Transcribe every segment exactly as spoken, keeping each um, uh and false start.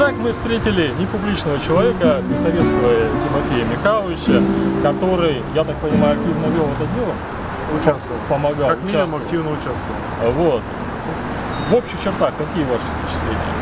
Итак, мы встретили непубличного человека, советского Тимофея Михайловича, который, я так понимаю, активно вел это дело. Участвовал. Помогал. Как минимум активно участвовал. Вот. В общих чертах, какие ваши впечатления?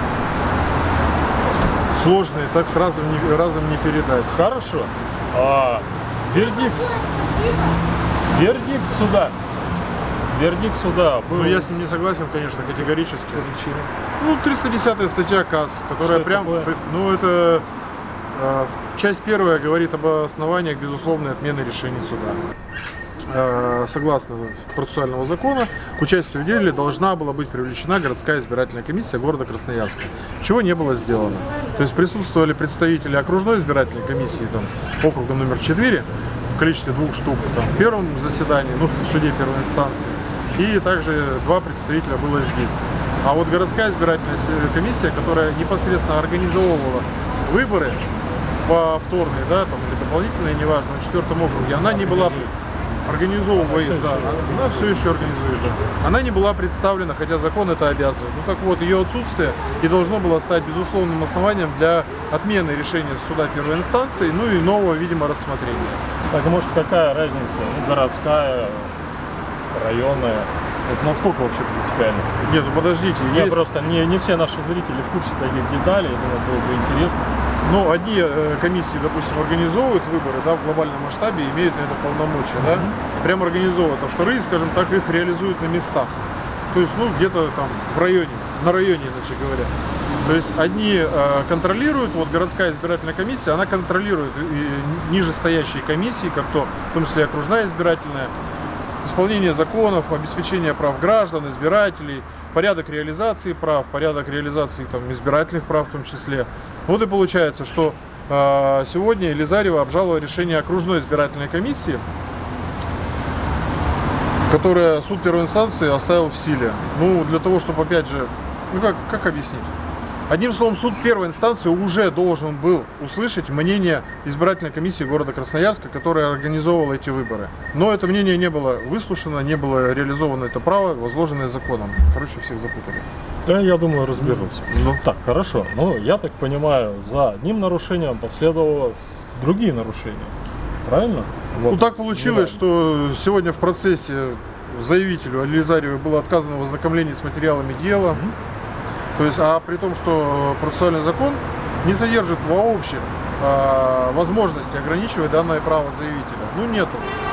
Сложные, так сразу не, разом не передать. Хорошо. А, вердикт, вердикт суда. Вердикт суда был... Ну, я с ним не согласен, конечно, категорически. Ну, триста десятая статья КАС, которая прям... Это ну, это... Э, часть первая говорит об основаниях безусловной отмены решений суда. Э, согласно процессуального закона, к участию в деле должна была быть привлечена городская избирательная комиссия города Красноярска, чего не было сделано. То есть присутствовали представители окружной избирательной комиссии, там, округа номер четыре, в количестве двух штук, там, в первом заседании, ну, в суде первой инстанции, и также два представителя было здесь. А вот городская избирательная комиссия, которая непосредственно организовывала выборы повторные, да, там, или дополнительные, неважно, на четвертом округе, она не была... Организовывает, да, она все еще организует, да. Она не была представлена, хотя закон это обязывает. Ну так вот, ее отсутствие и должно было стать безусловным основанием для отмены решения суда первой инстанции, ну и нового, видимо, рассмотрения. Так, может, какая разница? Ну, городская, районная. Это насколько вообще принципиально? Нет, ну подождите. Я есть... просто не, не все наши зрители в курсе таких деталей, я думаю, было бы интересно. Ну, одни э, комиссии, допустим, организовывают выборы, да, в глобальном масштабе, имеют на это полномочия, mm-hmm. да, прям организовывают, а вторые, скажем так, их реализуют на местах. То есть, ну, где-то там в районе, на районе, иначе говоря. То есть, одни э, контролируют, вот городская избирательная комиссия, она контролирует и нижестоящие комиссии, как то, в том числе окружная избирательная, исполнение законов, обеспечение прав граждан, избирателей, порядок реализации прав, порядок реализации там, избирательных прав в том числе. Вот и получается, что э, сегодня Елизарева обжаловала решение окружной избирательной комиссии, которое суд первой инстанции оставил в силе. Ну, для того, чтобы, опять же, ну как, как объяснить? Одним словом, суд первой инстанции уже должен был услышать мнение избирательной комиссии города Красноярска, которая организовывала эти выборы. Но это мнение не было выслушано, не было реализовано это право, возложенное законом. Короче, всех запутали. Да, я думаю, разберутся. Ну, так, хорошо. Ну, я так понимаю, за одним нарушением последовало другие нарушения. Правильно? Вот. Ну, так получилось, что сегодня в процессе заявителю Елизаревой было отказано в ознакомлении с материалами дела. Mm-hmm. То есть, а при том, что процессуальный закон не содержит вообще а, возможности ограничивать данное право заявителя. Ну, нету.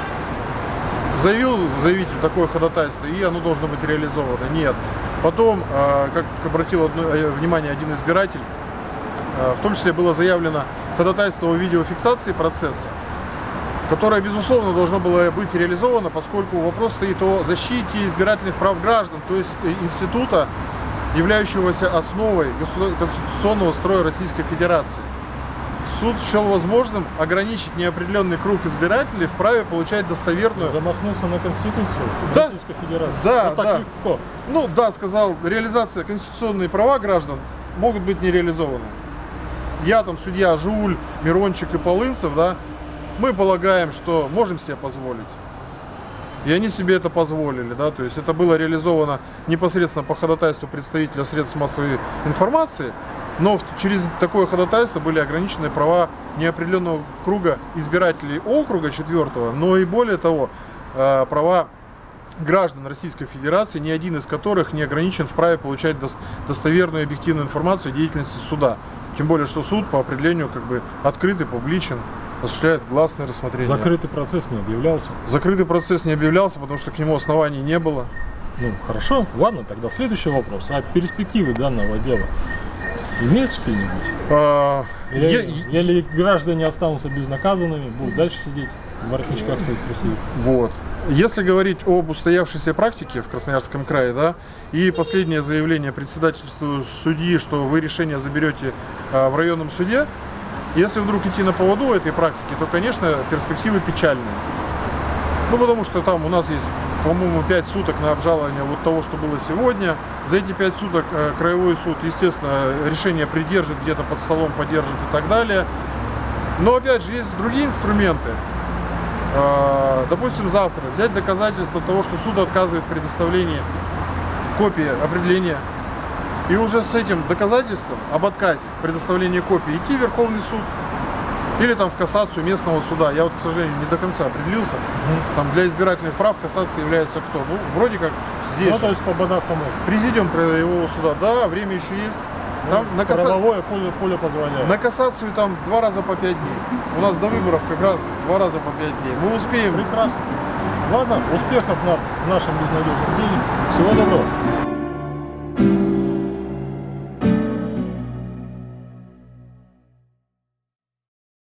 Заявил заявитель такое ходатайство, и оно должно быть реализовано. Нет. Потом, а, как обратил одно, внимание один избиратель, а, в том числе было заявлено ходатайство о видеофиксации процесса, которое, безусловно, должно было быть реализовано, поскольку вопрос стоит о защите избирательных прав граждан, то есть института, являющегося основой конституционного строя Российской Федерации. Суд счел возможным ограничить неопределенный круг избирателей в праве получать достоверную... Замахнулся на Конституцию да, Российской Федерации. Да, вот так да. легко. Ну да, сказал, реализация конституционных права граждан могут быть не реализованы. Я там, судья Жуль, Мирончик и Полынцев, да, мы полагаем, что можем себе позволить. И они себе это позволили, да, то есть это было реализовано непосредственно по ходатайству представителя средств массовой информации, но через такое ходатайство были ограничены права неопределенного круга избирателей округа четвертого, но и более того, права граждан Российской Федерации, ни один из которых не ограничен в праве получать достоверную и объективную информацию о деятельности суда. Тем более, что суд по определению как бы открытый, публичен, осуществляет гласное рассмотрение. Закрытый процесс не объявлялся? Закрытый процесс не объявлялся, потому что к нему оснований не было. Ну, хорошо. Ладно, тогда следующий вопрос. А перспективы данного дела имеются какие-нибудь? А, или, я... или граждане останутся безнаказанными, будут дальше сидеть в воротничках своих красивых? Вот. Если говорить об устоявшейся практике в Красноярском крае, да, и последнее заявление председательству судьи, что вы решение заберете а, в районном суде, если вдруг идти на поводу этой практики, то, конечно, перспективы печальные. Ну, потому что там у нас есть, по-моему, пять суток на обжалование вот того, что было сегодня. За эти пять суток э, краевой суд, естественно, решение придержит, где-то под столом поддержит и так далее. Но, опять же, есть другие инструменты. Э, допустим, завтра взять доказательство того, что суд отказывает в предоставлении копии определения И уже с этим доказательством об отказе предоставления копии идти в Верховный суд или там в кассацию местного суда. Я вот, к сожалению, не до конца определился. Угу. Там для избирательных прав кассацией является кто? Ну, вроде как здесь. Ну, то есть пободаться можно. Президиум краевого суда. Да, время еще есть. Там ну, на касса... Правовое поле, поле позволяет. На кассацию там два раза по пять дней. У нас до выборов как раз два раза по пять дней. Мы успеем. Прекрасно. Ладно, успехов на, в нашем безнадежном деле. Всего доброго.